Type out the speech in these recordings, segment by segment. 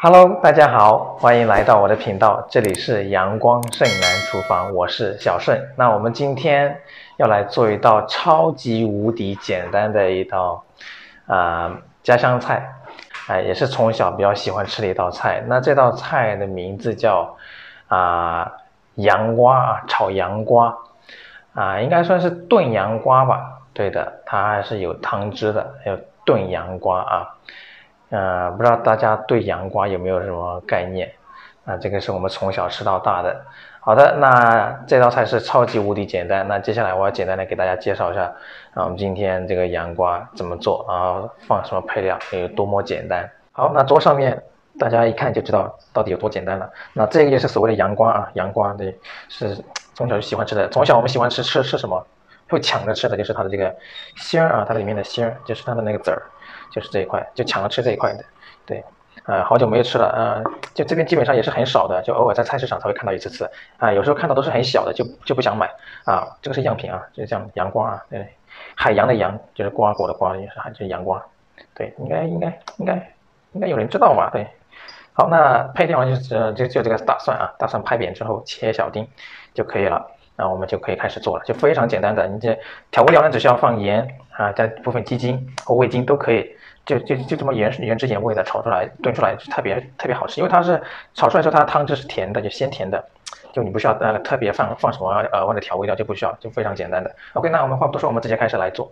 Hello，大家好，欢迎来到我的频道，这里是阳光盛男厨房，我是小盛。那我们今天要来做一道超级无敌简单的一道家乡菜，也是从小比较喜欢吃的一道菜。那这道菜的名字叫洋瓜炒洋瓜应该算是炖洋瓜吧？对的，它还是有汤汁的，还有炖洋瓜不知道大家对洋瓜有没有什么概念？这个是我们从小吃到大的。好的，那这道菜是超级无敌简单。那接下来我要简单的给大家介绍一下，我们今天这个洋瓜怎么做，然后放什么配料，有多么简单。好，那桌上面大家一看就知道到底有多简单了。那这个就是所谓的洋瓜洋瓜对，是从小就喜欢吃的。从小我们喜欢吃什么？会抢着吃的就是它的这个芯它里面的芯就是它的那个籽儿。就是这一块，就抢了吃这一块的，对，好久没有吃了，就这边基本上也是很少的，就偶尔在菜市场才会看到一次有时候看到都是很小的，就不想买这个是样品就是这样洋瓜对，海洋的洋就是瓜果的瓜，就是洋瓜，对，应该有人知道吧？对，好，那配料就是就这个大蒜大蒜拍扁之后切小丁就可以了。那我们就可以开始做了，就非常简单的，你这调味料呢只需要放盐加部分鸡精或味精都可以，就这么原汁原味的炒出来炖出来就特别好吃，因为它是炒出来之后它的汤汁是甜的，就鲜甜的，就你不需要特别放什么额外的调味料，就不需要，就非常简单的。OK， 那我们话不多说，我们直接开始来做。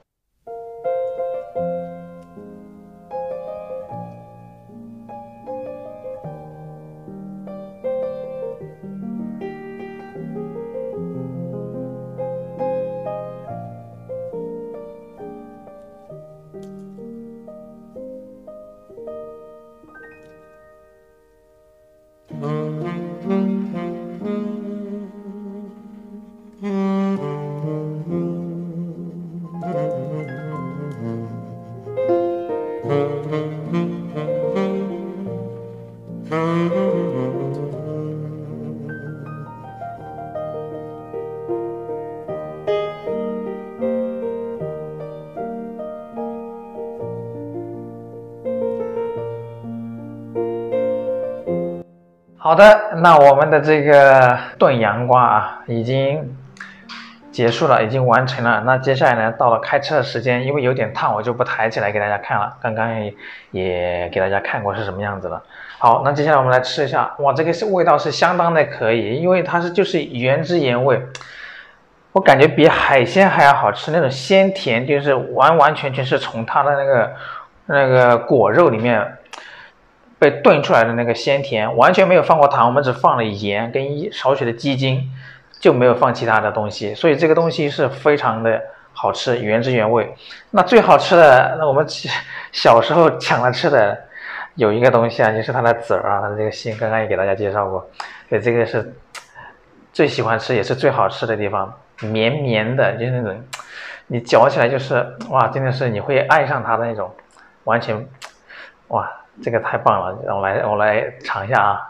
好的，那我们的这个炖洋瓜已经结束了，已经完成了。那接下来呢，到了开吃的时间，因为有点烫，我就不抬起来给大家看了。刚刚也给大家看过是什么样子了。好，那接下来我们来吃一下。哇，这个味道是相当的可以，因为它就是原汁原味，我感觉比海鲜还要好吃，那种鲜甜就是完全是从它的那个果肉里面被炖出来的那个鲜甜，完全没有放过糖，我们只放了盐跟少许的鸡精，就没有放其他的东西，所以这个东西是非常的好吃，原汁原味。那最好吃的，那我们小时候抢了吃的有一个东西就是它的籽它的这个芯，刚刚也给大家介绍过，所以这个是最喜欢吃也是最好吃的地方，绵绵的，就是那种你嚼起来就是哇，真的是你会爱上它的那种，完全哇。这个太棒了，让我来尝一下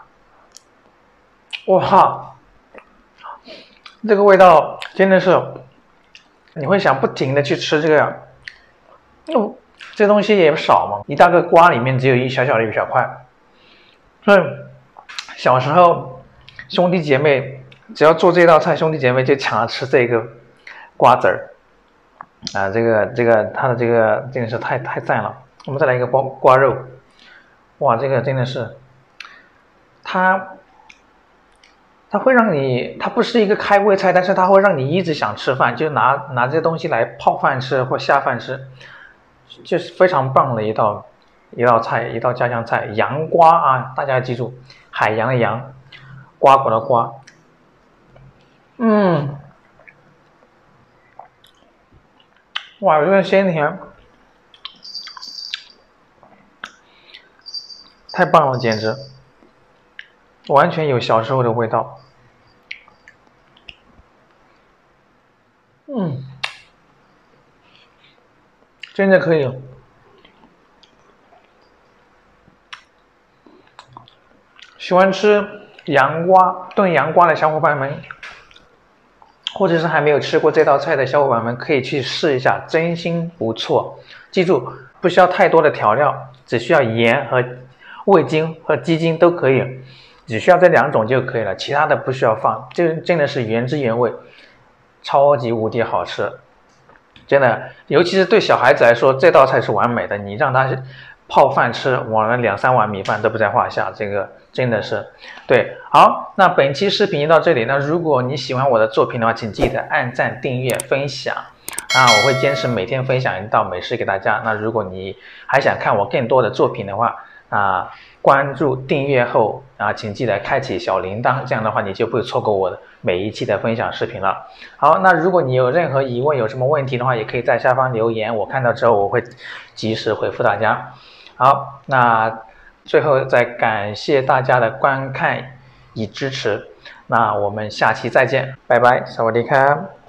哇，这个味道真的是，你会想不停的去吃这个，这东西也少嘛，一大个瓜里面只有小小的一小块，所以小时候兄弟姐妹只要做这道菜，兄弟姐妹就抢着吃这个瓜子儿这个它的这个真的是太赞了。我们再来一个瓜肉。哇，这个真的是，它会让你，它不是一个开胃菜，但是它会让你一直想吃饭，就拿这些东西来泡饭吃或下饭吃，就是非常棒的一道菜，一道家乡菜，洋瓜大家要记住，海洋的洋，瓜果的瓜，哇，这个鲜甜。太棒了，简直完全有小时候的味道。真的可以。喜欢吃炖洋瓜的小伙伴们，或者是还没有吃过这道菜的小伙伴们，可以去试一下，真心不错。记住，不需要太多的调料，只需要盐和味精和鸡精都可以，只需要这2种就可以了，其他的不需要放。这真的是原汁原味，超级无敌好吃，真的，尤其是对小孩子来说，这道菜是完美的。你让他泡饭吃，往了2-3碗米饭都不在话下，这个真的是对。好，那本期视频就到这里。那如果你喜欢我的作品的话，请记得按赞、订阅、分享。我会坚持每天分享一道美食给大家。那如果你还想看我更多的作品的话，关注订阅后请记得开启小铃铛，这样的话你就不会错过我的每一期的分享视频了。好，那如果你有任何疑问，有什么问题的话，也可以在下方留言，我看到之后我会及时回复大家。好，那最后再感谢大家的观看与支持，那我们下期再见，拜拜，萨瓦迪卡。